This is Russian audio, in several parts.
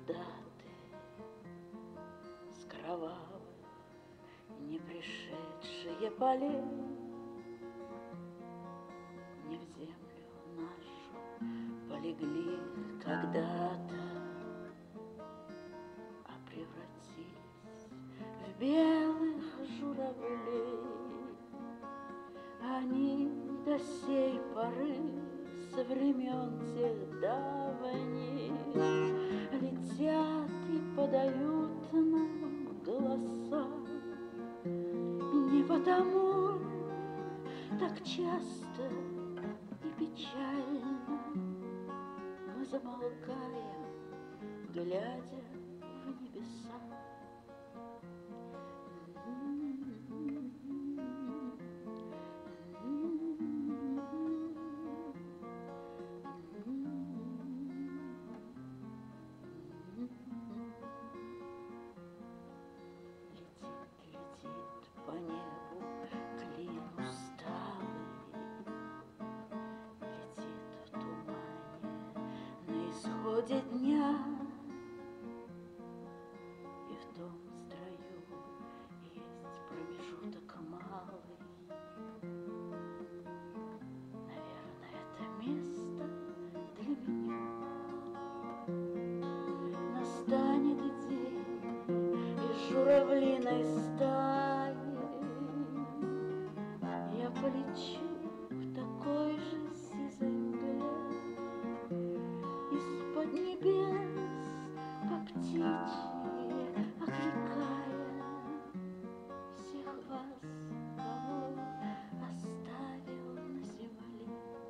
солдаты с кровавых не пришедшие полей не в землю нашу полегли когда-то, а превратились в белых журавлей. Они до сей поры со времен тех давних летят и подают нам голоса. Не потому так часто и печально мы замолкаем, глядя в небеса. Летит по небу клин усталый, летит в тумане на исходе дня, и в том строю есть промежуток малый. Наверное, это место для меня. Настанет день из журавлиной стаи, я полечу к такой же сизой мгле, из-под небес по птичьи окликая всех вас, кого оставил на земле.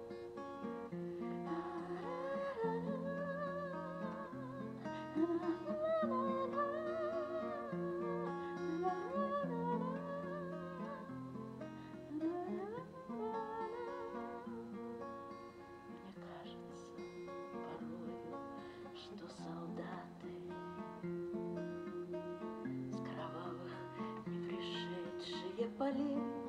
Мне кажется порою, что солдаты с кровавых не пришедшие полей